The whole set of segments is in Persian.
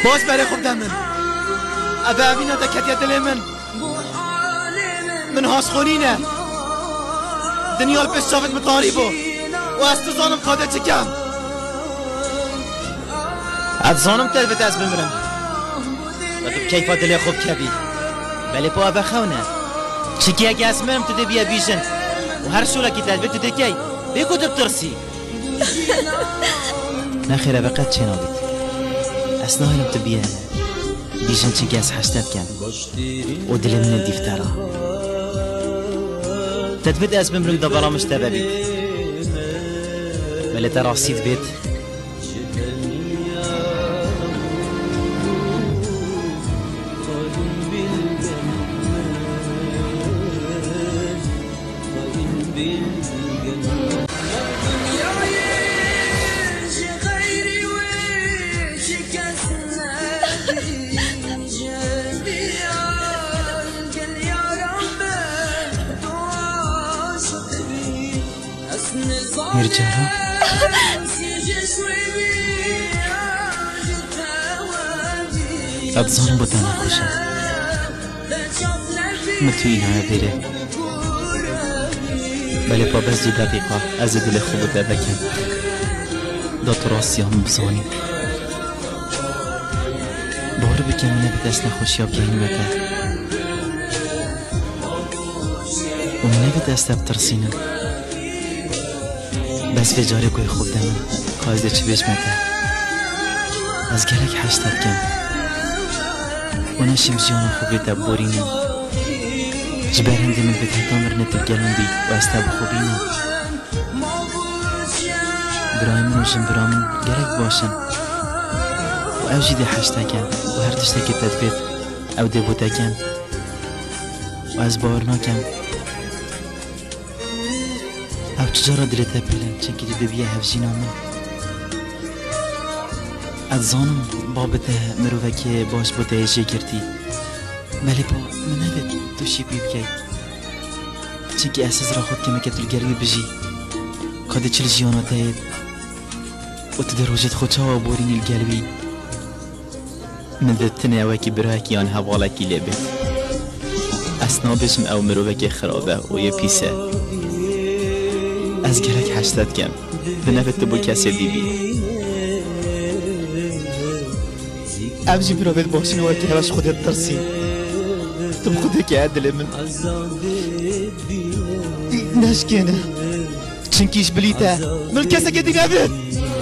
باش برای خوب دمن ابا اوینا دکت دل من هاسخونینه دنیا پیش شافت مطاریبو و از تو زانم قاده چکم از زانم تلبت از بمرم و تو کیفا دل خوب کبی ولی پا ابا خونه چکی اگه از مرم تو ده بیا بیشن و هر شولا که تلبت تو ده کی بگو دب ترسی نخیر ابا قد چه نابید اصلا هلم تو بیا بیشن چکی از حشتت کم و دل من دیفترا تدفت از بمرم دا برامش تبابید ولی تراسید بید مرجارا ابزارم با دانه خوشه متوی نه بیره ولی با بس 2 دقیقه از دل خوب ده بکن دا تو راستی هم بزانی باره بکن منه به دست نخوشی ها بگهیمته و منه به دست بترسینم بس به جاره کوی خوب دمن کازده چه بیش مده از گلک حشتت کم و نشیم جیانا خوبی دب بورینم جبرم دمن به تحتا مرنه تب گلن بی و از تب خوبینم برای من و جن برای من گلک باشن و او جیده حشته کم و هر تشته که تدفید او ده بوده کم و از باور ناکم او چجارا دلتا بلن چنکی دو بیا هفجینا من از زانم بابته مروفه که باش بوده ایجه گردی ولی با من هفت توشی بیب که چنکی احساس را خود که مکتل گروی بجی کاده چل جیانا تاید و تو در روجت خوچا و بورین الگلوی من دتنه اوه که برای که آن حواله که لبه اسنا بشم او مروفه که خرابه و یه پیسه از گلک حشتت کم به نفت تو بو کسی دیبی ابجی برابط باشین و که هلاش خودت ترسی تم خوده که عدل من نشکنه چنکیش بلیته من کسی که دیگه بید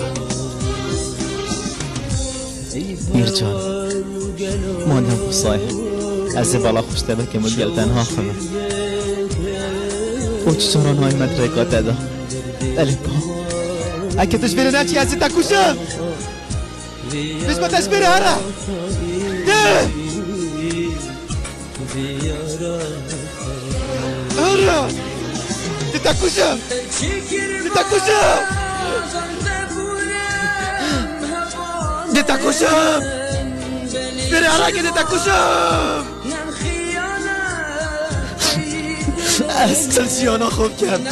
میرجان ماندم بصایح از بالا خوشته بکم و گلتن ها خمه و چطوران های مدرکات ادا ولی با اگه تشبیره نچی ازی تکوشم بسمه تشبیره هره ده هره ده تکوشم ده تکوشم ده تکوشم بره هره که ده تکوشم از تلسیانا خوب کم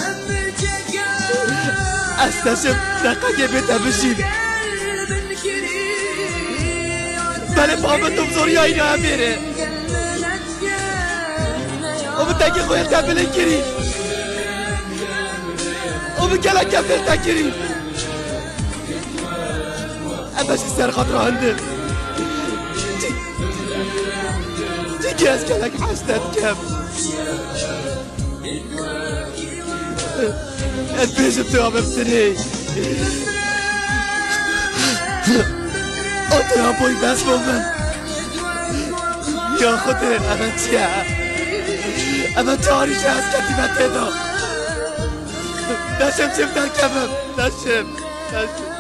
از تشم دقیقه بیته بشیم بله بابتم زوری های نه بیره او بتاکی خوی تبله کری او بکلا کفر تکری اباش سر خاطر هنده دیگه از کلک حسنت کم البيج بتوع بفتني قلت يا ابوي بس مومن يا خدي اما تاري جهاز كتيبة تدا نشم شم در كمم نشم